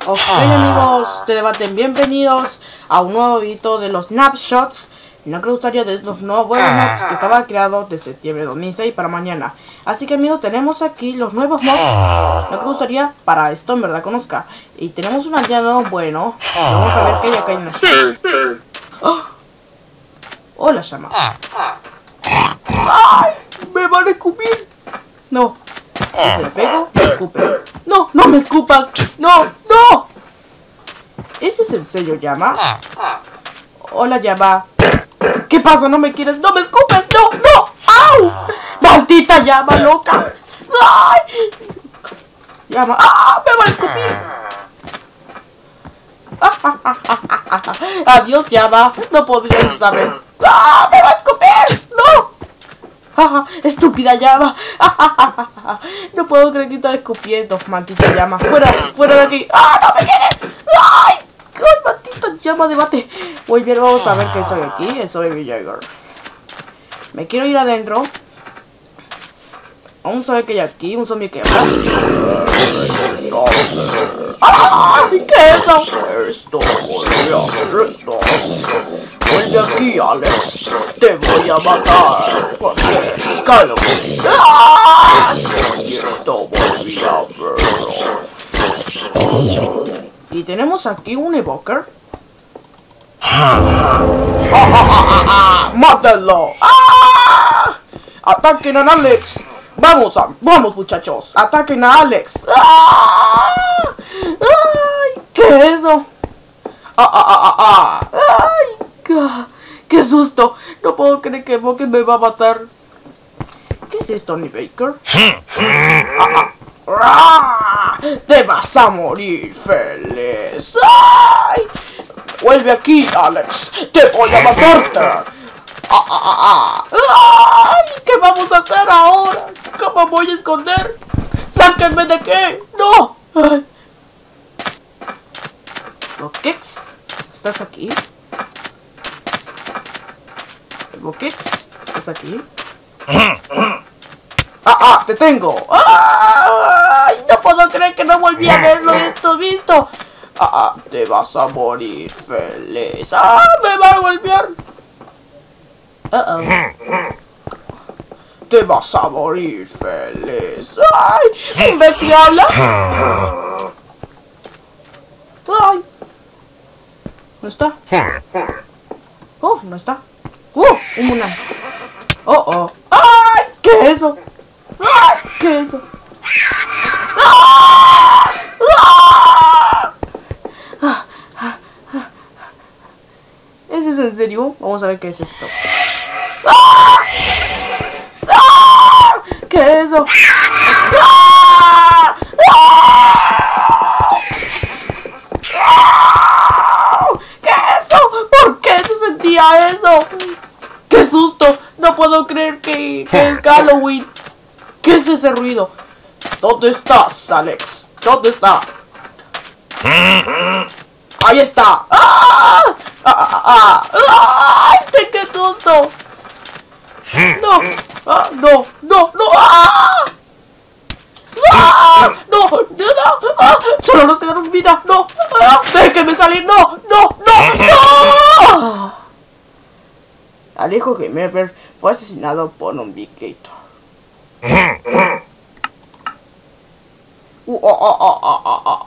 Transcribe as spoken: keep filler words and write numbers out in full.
Ok amigos de Debaten, bienvenidos a un nuevo video de los snapshots. No que gustaría de los nuevos buenos mods que estaba creado de septiembre de dos mil seis para mañana. Así que amigos, tenemos aquí los nuevos mods. No que gustaría para esto, en verdad conozca. Y tenemos un aldeano bueno. Vamos a ver que hay acá en una llama. ¡Oh! Hola llama. ¡Ay! ¡Me van a escupir! No. Si se le pego, me escupe. ¡No! ¡No me escupas! ¡No! ¡No! ¿Ese es en serio, llama? Hola, llama. ¿Qué pasa? ¿No me quieres? ¡No me escupes! ¡No! ¡No! ¡Au! ¡Maldita llama loca! ¡Ay! Llama. ¡Ah! ¡Me van a escupir! Adiós, llama. No podrías saber. ¡Ah! ¡Me va a escupir! ¡No! ¡Estúpida llama! No puedo creer que está escupiendo, maldita llama. ¡Fuera! ¡Fuera de aquí! ¡Ah! ¡No me quieren! ¡Ay! ¡Ay, maldita llama! ¡Debate! Muy bien, vamos a ver qué soy aquí. Soy Baby Jaeger. Me quiero ir adentro. Vamos a ver qué hay aquí. Un zombie que... ¡Ay! ¿Qué es eso? Esto voy a hacer esto. Vuelve aquí, Alex. Te voy a matar. Porque es Halloween. Y esto volví a verlo. Y tenemos aquí un evoker. ¡Mátenlo! ¡Ah! ¡Ataquen a Alex! Vamos, a, vamos muchachos, ataquen a Alex. ¡Ah! ¡Ay! ¿Qué es eso? ¡Ah, ah, ah, ah, ah! ¡Ay! ¡Qué, qué susto! No puedo creer que Evoker me va a matar. ¿Qué es esto, Tony Baker? ¡Ah, ah! ¡Te vas a morir, feliz! ¡Ay! ¡Vuelve aquí, Alex! ¡Te voy a matarte! ¡Ah, ah, ah! ¡Ay! ¿Qué vamos a hacer ahora? ¿Cómo voy a esconder? ¡Sáquenme de qué! ¡No! ¡Ay! ¿Bokex? ¿Estás aquí? ¿Bokex? ¿Estás aquí? ¡Ah, ah! ¡Te tengo! ¡Ay! No puedo creer que no volví a verlo esto visto. ¡Ah, ah! Te vas a morir, feliz. ¡Ah! ¡Me va a golpear! Uh-oh. Te vas a morir, feliz. ¡Ay! ¿Un Betsy habla? ¡Ay! ¿No está? ¡Uf! ¿No está? ¡Uf! Un Munan. ¡Oh, oh! ¡Ay! ¿Qué es eso? ¡Ay! ¿Qué es eso? ¡Ah! ¡Ah! ¿Ese es en serio? Vamos a ver qué es esto. ¡Ah! ¡Ah! ¿Qué es eso? ¡Ah! ¡Ah! ¿Qué es eso? ¿Por qué se sentía eso? ¡Qué susto! No puedo creer que, que es Halloween. ¿Qué es ese ruido? ¿Dónde estás, Alex? ¿Dónde está? ¡Ahí está! ¡Ah! ¡Ah, ah, ah! ¡Ay! ¡Qué susto! ¡No! ¡Ah! ¡No! ¡No! ¡No! ¡Ah! ¡Ah! ¡No! ¡No! ¡No! ¡Ah! ¡Solo nos quedaron vida! ¡No! ¡Ah! ¡Déjenme salir! ¡No! ¡No! ¡No! ¡No! Alejo Gamer fue asesinado por un Big Gator. Uh, oh, oh, oh, oh, oh,